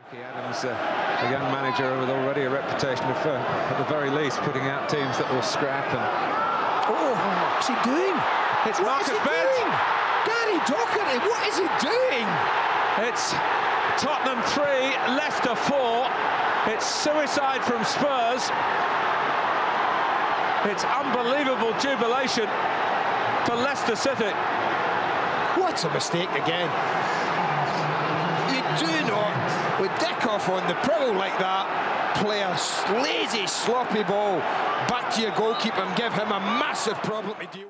Adams, a young manager with already a reputation of, at the very least, putting out teams that will scrap. And what's he doing? It's Marcus Bent. Gary Docherty, what is he doing? It's Tottenham 3, Leicester 4. It's suicide from Spurs. It's unbelievable jubilation for Leicester City. What a mistake again. You do not, with Dickoff on the prowl like that, play a lazy, sloppy ball back to your goalkeeper and give him a massive problem to deal with.